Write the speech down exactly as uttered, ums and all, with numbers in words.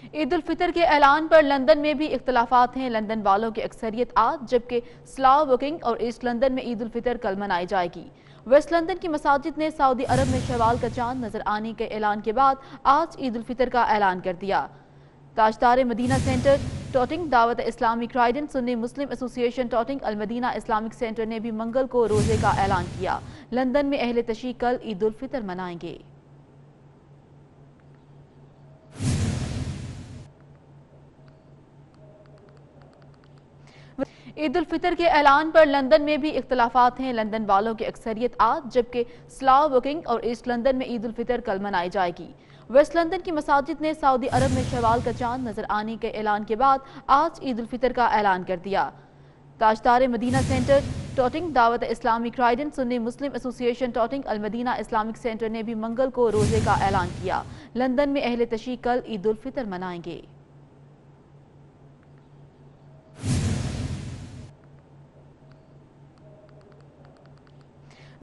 عید الفطر کے اعلان پر لندن میں بھی اختلافات ہیں۔ لندن والوں کی اکثریت آج جبکہ سلاو بکنگ اور ایسٹ لندن میں عید الفطر کل منائی جائے گی۔ ویسٹ لندن کی مساجد نے سعودی عرب میں شوال کا چاند نظر آنے کے اعلان کے بعد آج عید الفطر کا اعلان کر دیا۔ تاجدار مدینہ سینٹر ٹوٹنگ دعوت اسلامی کرائیڈن سنی مسلم ایسوسی ایشن ٹوٹنگ المدینہ اسلامک سینٹر نے بھی منگل کو روزے کا اعلان کیا۔ لندن میں اہل تشیع کل عید الفطر منائیں گے۔ عید الفطر کے اعلان پر لندن میں بھی اختلافات ہیں۔ لندن والوں کی اکثریت آج جبکہ سلاو بکنگ اور ایسٹ لندن میں عید الفطر کل منائی جائے گی۔ ویسٹ لندن کی مساجد نے سعودی عرب میں شوال کا چاند نظر آنے کے اعلان کے بعد آج عید الفطر کا اعلان کر دیا۔ تاجدار مدینہ سینٹر ٹوٹنگ دعوت اسلامی کرائیڈن سنی مسلم ایسوسی ایشن ٹوٹنگ المدینہ اسلامک سینٹر نے بھی منگل کو روزے کا اعلان کیا۔ لندن میں اہل تشیع کل عید الفطر منائیں گے۔